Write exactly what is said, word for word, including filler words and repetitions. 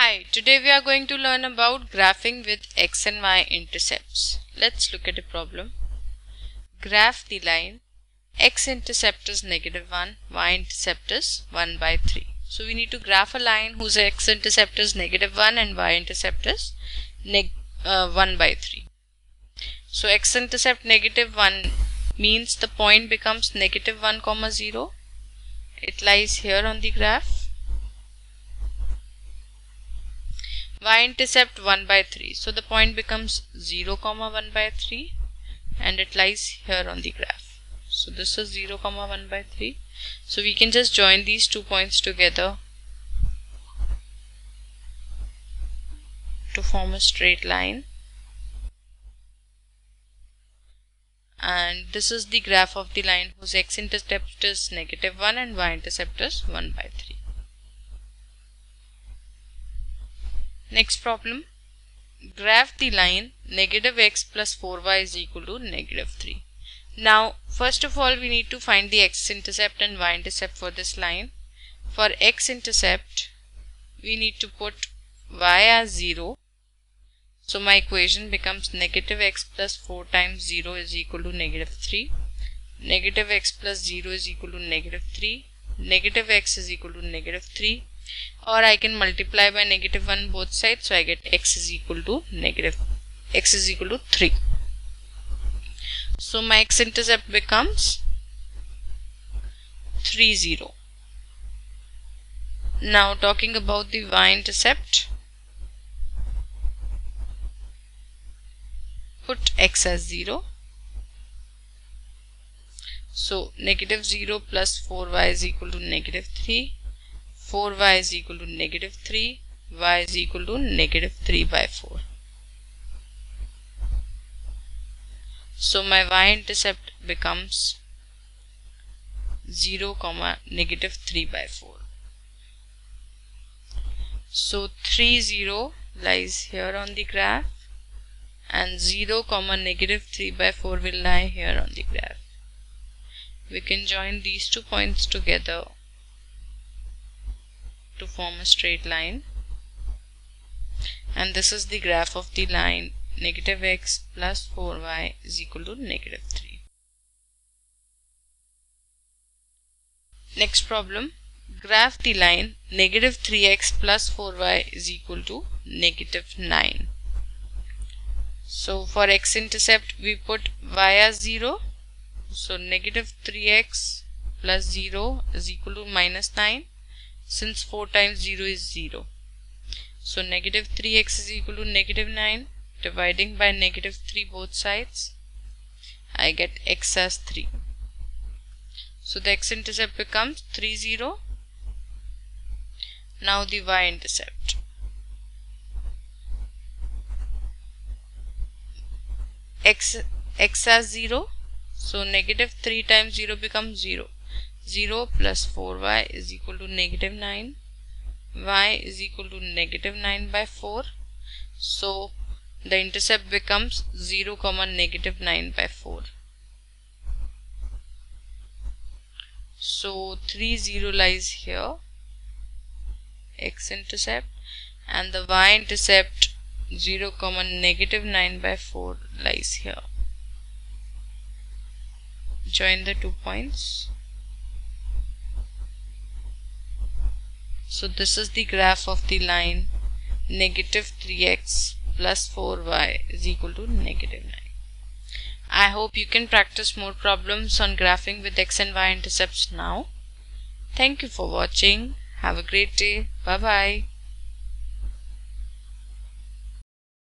Hi, today we are going to learn about graphing with x and y intercepts. Let's look at a problem. Graph the line x-intercept is negative one, y-intercept is one by three. So we need to graph a line whose x-intercept is negative one and y-intercept is neg uh, one by three. So x-intercept negative one means the point becomes negative one comma zero. It lies here on the graph. Y-intercept one by three, so the point becomes zero comma one by three and it lies here on the graph. So this is zero comma one by three. So we can just join these two points together to form a straight line, and this is the graph of the line whose x-intercept is negative one and y-intercept is one by three. Next problem, graph the line negative x plus four y is equal to negative three. Now first of all we need to find the x-intercept and y-intercept for this line. For x-intercept we need to put y as zero. So my equation becomes negative x plus four times zero is equal to negative three. Negative x plus zero is equal to negative three. Negative x is equal to negative three. Or I can multiply by negative one both sides, so I get x is equal to negative x is equal to three. So my x-intercept becomes three zero. Now talking about the y-intercept, put x as zero. So negative zero plus four y is equal to negative three. four y is equal to negative three, y is equal to negative three by four. So my y-intercept becomes zero comma negative three by four. So three zero lies here on the graph and zero comma negative three by four will lie here on the graph. We can join these two points together to form a straight line, and this is the graph of the line negative x plus four y is equal to negative three. Next problem, graph the line negative three x plus four y is equal to negative nine. So for x-intercept we put y as zero, so negative three x plus zero is equal to minus nine. Since four times zero is zero, so negative three x is equal to negative nine. Dividing by negative three both sides, I get x as three. So the x-intercept becomes three zero. Now the y-intercept. X, x as zero, so negative three times zero becomes zero. zero plus four y is equal to negative nine. Y is equal to negative nine by four. So the intercept becomes zero comma negative nine by four. So three zero lies here, x-intercept, and the y-intercept zero comma negative nine by four lies here. Join the two points. So this is the graph of the line negative three x plus four y is equal to negative nine. I hope you can practice more problems on graphing with x and y intercepts now. Thank you for watching. Have a great day. Bye bye.